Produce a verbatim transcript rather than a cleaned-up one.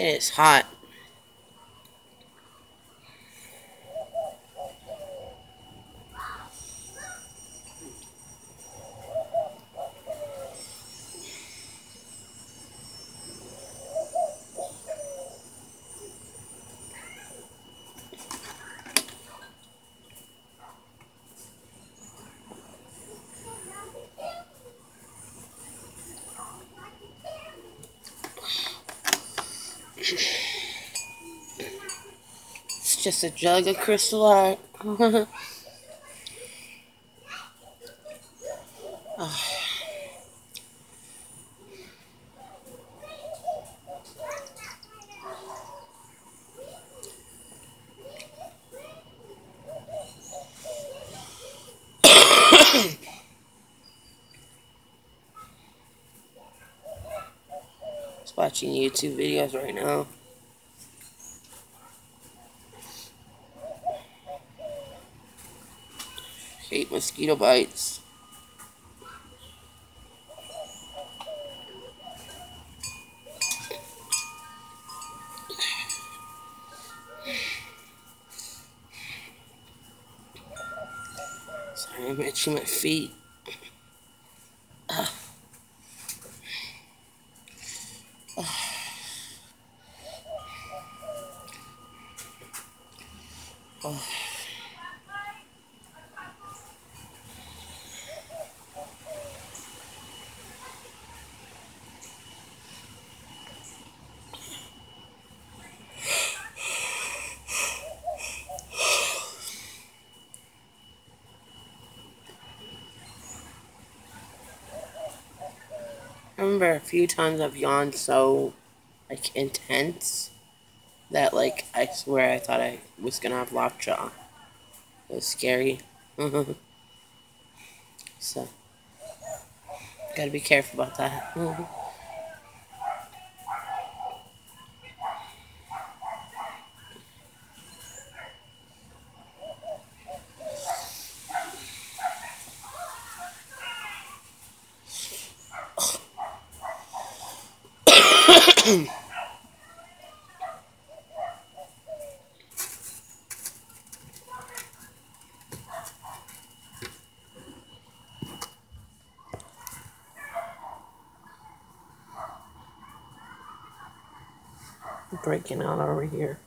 is hot. It's just a jug of crystal art. Oh. Just watching YouTube videos right now. Hate mosquito bites. Sorry, I'm itching my feet. Ugh. Ugh. Ugh. I remember a few times I've yawned so, like, intense that, like, I swear I thought I was gonna have lockjaw. It was scary. So, gotta be careful about that. Breaking out over here.